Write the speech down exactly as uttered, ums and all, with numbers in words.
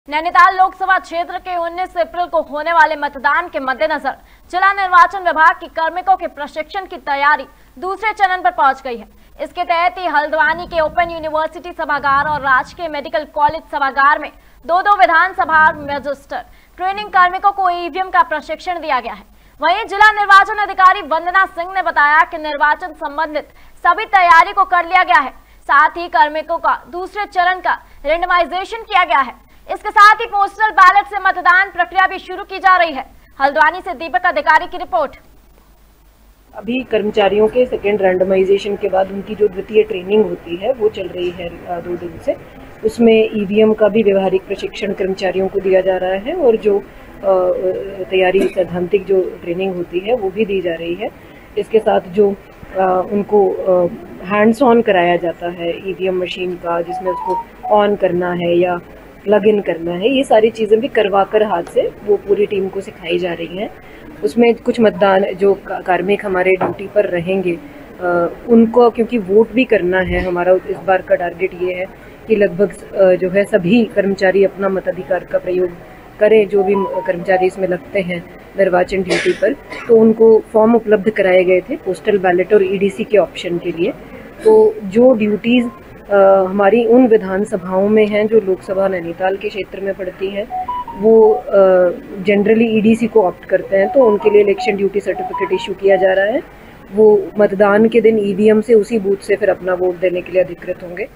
नैनीताल लोकसभा क्षेत्र के उन्नीस अप्रैल को होने वाले मतदान के मद्देनजर जिला निर्वाचन विभाग की कार्मिकों के प्रशिक्षण की तैयारी दूसरे चरण पर पहुंच गई है। इसके तहत ही हल्द्वानी के ओपन यूनिवर्सिटी सभागार और राजकीय मेडिकल कॉलेज सभागार में दो दो विधानसभा रजिस्टर ट्रेनिंग कार्मिकों को ईवीएम का प्रशिक्षण दिया गया है। वहीं जिला निर्वाचन अधिकारी वंदना सिंह ने बताया कि निर्वाचन संबंधित सभी तैयारी को कर लिया गया है। साथ ही कार्मिकों का दूसरे चरण का रेंडमाइजेशन किया गया है। इसके साथ ही पोस्टल बैलेट से मतदान प्रक्रिया भी शुरू की जा रही है। हल्द्वानी से दीपक अधिकारी की रिपोर्ट। अभी कर्मचारियों के सेकेंड रैंडमाइजेशन के बाद उनकी जो द्वितीय ट्रेनिंग होती है वो चल रही है दो दिन से। उसमें ईवीएम का भी व्यवहारिक प्रशिक्षण कर्मचारियों को दिया जा रहा है और जो तैयारी सैद्धांतिक जो ट्रेनिंग होती है वो भी दी जा रही है। इसके साथ जो उनको हैंड्स ऑन कराया जाता है ईवीएम मशीन का, जिसमें उसको ऑन करना है या प्लग इन करना है, ये सारी चीज़ें भी करवा कर हाथ से वो पूरी टीम को सिखाई जा रही हैं। उसमें कुछ मतदान जो कार्मिक हमारे ड्यूटी पर रहेंगे आ, उनको क्योंकि वोट भी करना है, हमारा इस बार का टारगेट ये है कि लगभग जो है सभी कर्मचारी अपना मताधिकार का प्रयोग करें। जो भी कर्मचारी इसमें लगते हैं निर्वाचन ड्यूटी पर, तो उनको फॉर्म उपलब्ध कराए गए थे पोस्टल बैलेट और ईडीसी के ऑप्शन के लिए। तो जो ड्यूटीज़ Uh, हमारी उन विधानसभाओं में हैं जो लोकसभा नैनीताल के क्षेत्र में पड़ती हैं, वो जनरली uh, ईडीसी को ऑप्ट करते हैं, तो उनके लिए इलेक्शन ड्यूटी सर्टिफिकेट इशू किया जा रहा है। वो मतदान के दिन ईवीएम से उसी बूथ से फिर अपना वोट देने के लिए अधिकृत होंगे।